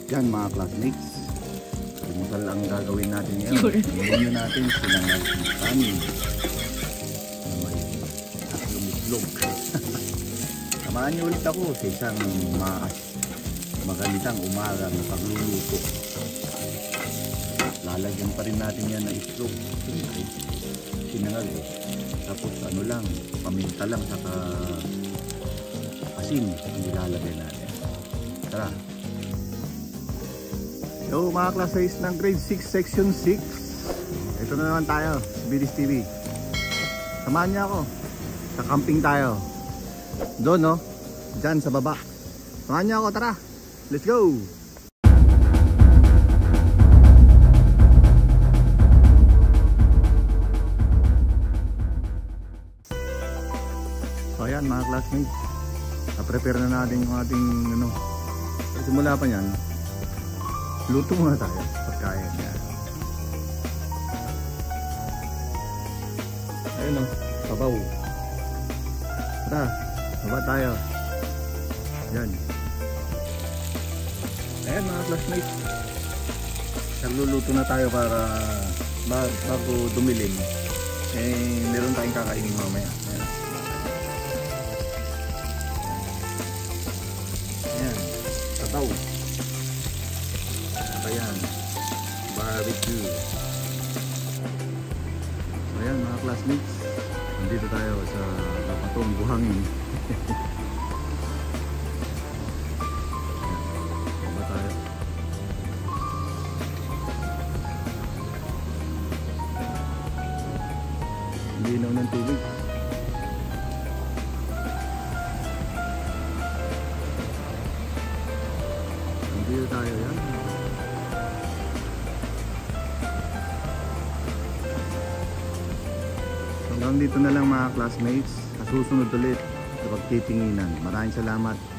Yan mga classmates, almusal ang gagawin natin ngayon. Inumin natin silang kanin na may tatlong itlog. Samahan niyo ulit ako sa isang magandang umaga ng pagluluto. Lalagyan pa rin natin yan ng itlog. Sinangag. Tapos ano lang, paminta lang saka asin ang ilalagay natin. Tara. Yo mga classmates ng grade 6 section 6. Ito na naman tayo sa Bilis TV. Samahan niya ako. Sa camping tayo. Doon no, dyan sa baba. Samahan niya ako, tara. Let's go. So ayan mga classmates, na-prepare na natin yung ating ano. Simula pa yan, luto muna tayo pagkain. Ayun o, sabaw. Tara, baba tayo. Yan. Ayan mga classmates, nagluluto na tayo para bago dumilim meron tayong kakainin mamaya. Ayan, sabaw. Ayan, barbecue. Ayan mga classmates, nandito tayo sa Kapatong Buhangin. Baba tayo. Linaw ng tubig. Nandito tayo yan. Hanggang dito na lang mga classmates. Sa susunod ulit sa pagtitinginan. Maraming salamat.